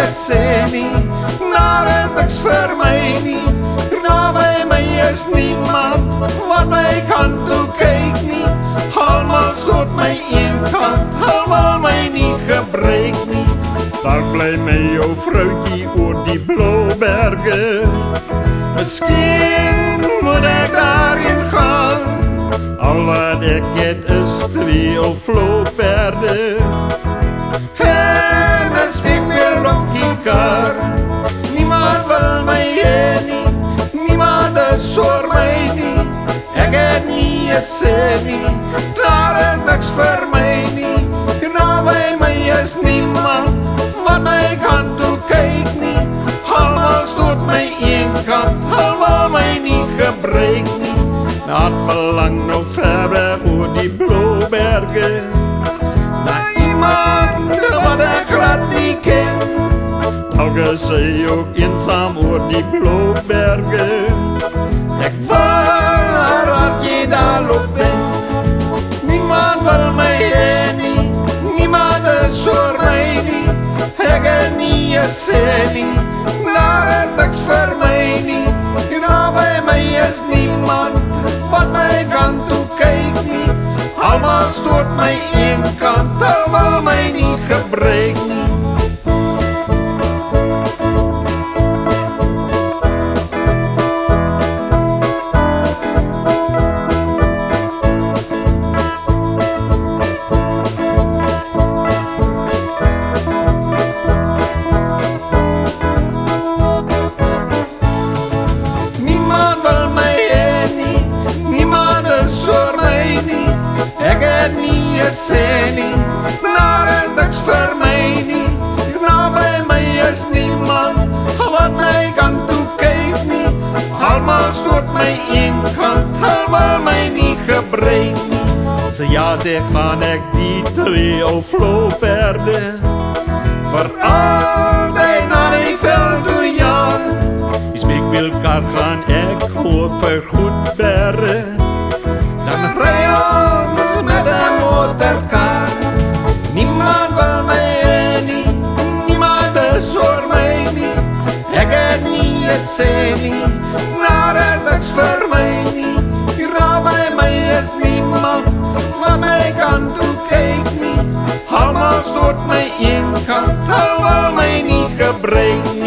sê nie, daar is niks vir my nie. Na by my is niemand wat my kant toe kyk nie. Almal stoot my een kant, almal my nie gebruik nie. Daar bly my jou vrouwtjie oor die blou berge. Miskien moet ek daarheen gaan. Al wat ek het is 2 ou vlooperde. En as ek weer rokkie kar. Niemand wil my heen nie, niemand is oor my nie. Ek het nie 'n sê nie, daar is niks vir my nie. Na by my is niemand wat my kant toe kyk nie. Almal stoot my een kant, almal my nie gebruik nie. Na het verlang nou ver weg oor die blou berge. Na iemand wat ek glad nie ken. Dalk is hy ook eensaam oor die blou berge. Ek waar wat jy daar loop ben. Niemand wil my heen nie, niemand is oor my nie. Ek het nie 'n sê nie, daar is niks vir my nie. Na by my is niemand wat my kant toe kyk nie. Almal stoot my een kant, almal my nie gebruik nie. Sê nie, daar is niks vir my nie. Na by my is niemand wat my kant toe kyk nie. Almal stoot my een kant, almal my nie gebruik nie. Sy ja sê gaan ek die 2 ou vlooperde vir altyd na die veld toe ja. Die smeekwilkar gaan ek hoop vir goed berre. Dan ry ons met 'n motorkar. Niemand wil my heen nie, niemand is oor my nie. Ek het nie 'n sê nie, daar is niks vir my nie. Na by my is niemand wat my kant toe kyk nie. Almal stoot my een kant, almal my nie gebruik nie.